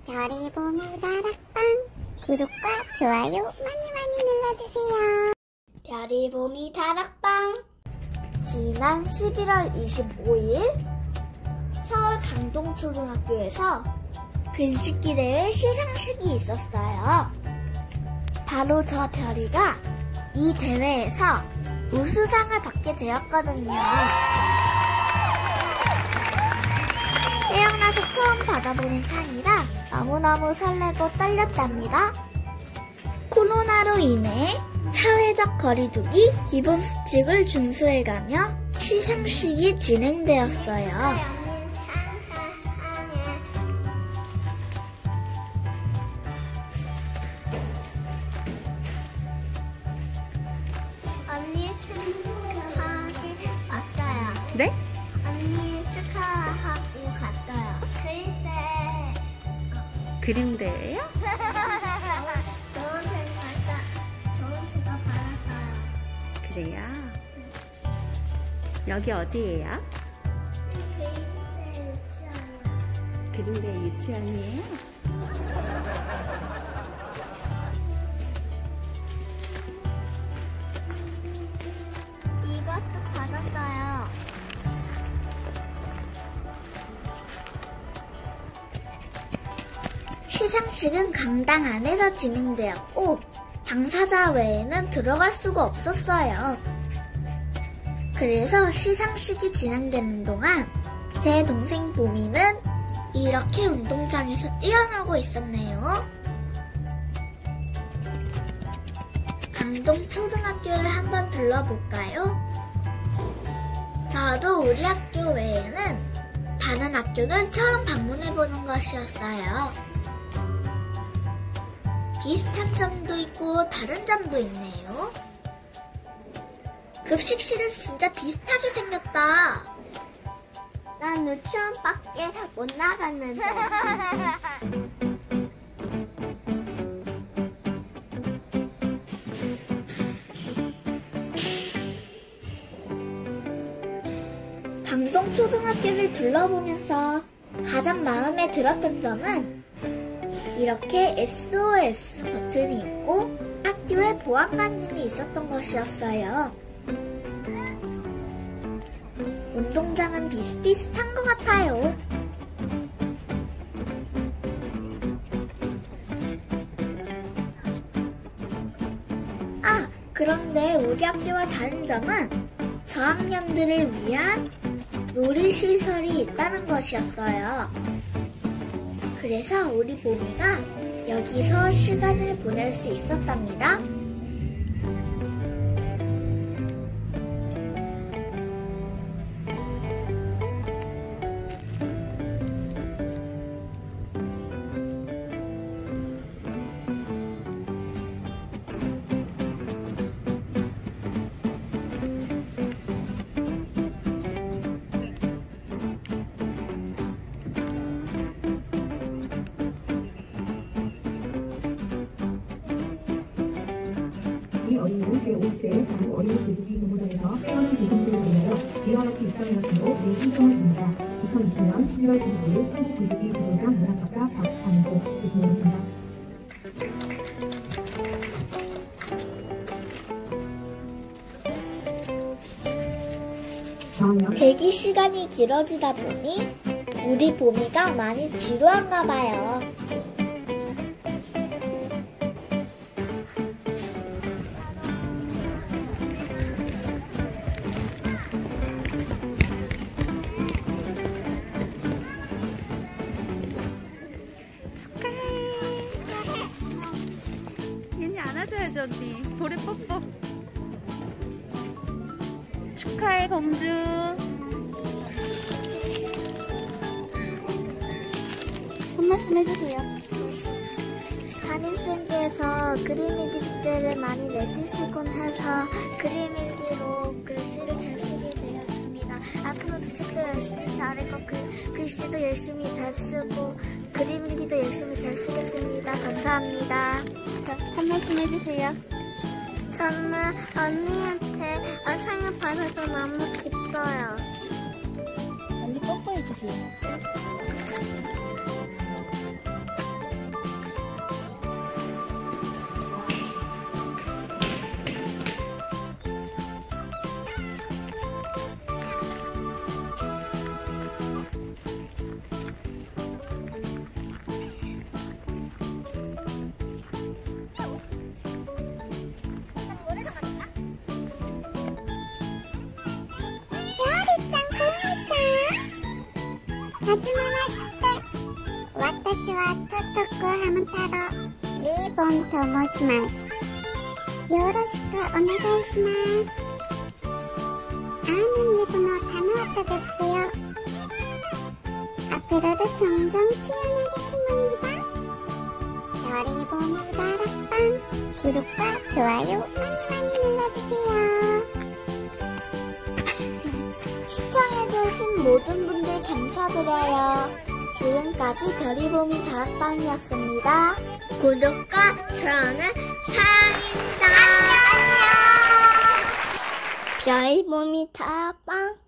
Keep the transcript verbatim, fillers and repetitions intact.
별이 봄이 다락방 구독과 좋아요 많이 많이 눌러주세요. 별이 봄이 다락방. 지난 십일월 이십오일 서울 강동초등학교에서 글짓기 대회 시상식이 있었어요. 바로 저 별이가 이 대회에서 우수상을 받게 되었거든요. 태어나서 처음 받아보는 상이라 너무너무 설레고 떨렸답니다. 코로나로 인해 사회적 거리두기 기본 수칙을 준수해가며 시상식이 진행되었어요. 언니 축하하게 왔어요. 네? 언니 축하하고 갔어요. 그림대. 그림대예요? 좋은 책 받아, 좋은 책을 받았어요. 그래요? 여기 어디예요? 그림대 유치원이요. 그림대 유치원이에요? 이것도 받았어요. 시상식은 강당 안에서 진행되었고 당사자 외에는 들어갈 수가 없었어요. 그래서 시상식이 진행되는 동안 제 동생 보미는 이렇게 운동장에서 뛰어놀고 있었네요. 강동초등학교를 한번 둘러볼까요? 저도 우리 학교 외에는 다른 학교는 처음 방문해보는 것이었어요. 비슷한 점도 있고 다른 점도 있네요. 급식실은 진짜 비슷하게 생겼다. 난 유치원밖에 못 나갔는데. 강동초등학교를 둘러보면서 가장 마음에 들었던 점은 이렇게 에스오에스 버튼이 있고 학교에 보안관님이 있었던 것이었어요. 운동장은 비슷비슷한 것 같아요. 아, 그런데 우리 학교와 다른 점은 저학년들을 위한 놀이시설이 있다는 것이었어요. 그래서 우리 보미가 여기서 시간을 보낼 수 있었답니다. 어린이는 제오 주에 장 어린이 글짓기 공모전에서 뛰어난 글짓기를 보내어 이화학교 입성해서로 내 신청을 줍니다. 이천이십년 십일월 이십오일 한국 글짓기 공모전 문학작가 박상호 교수님입니다. 대기 시간이 길어지다 보니 우리 보미가 많이 지루한가 봐요. 얘네 안아줘야지 언니. 볼에 뽀뽀. 축하해 공주. 한 말씀 해주세요. 담임쌤께서 그림일기를 많이 내주시곤 해서 그림일기로 글씨를 잘 쓰게 되었습니다. 앞으로도 책도 열심히 잘 읽고 그, 글씨도 열심히 잘 쓰고 그림일기도 열심히 잘 쓰겠습니다. 감사합니다. 자, 한 말씀 해주세요. 저는 언니한테 상을 받아서 너무 기뻐요. 언니 뽀뽀해주세요. はじめまして。私はトトコハム太郎、リボンと申します。よろしくお願いします。아는 일본어 단어왔다 됐어요. 앞으로도 종종 출연하겠습니다. 별이 봄이 다락방 구독과 좋아요 많이 많이 눌러주세요. 시청해주신 모든 분들 감사드려요. 지금까지 별이봄이 다락방이었습니다. 구독과 좋아요는 사랑입니다. 안녕. 별이봄이 다락방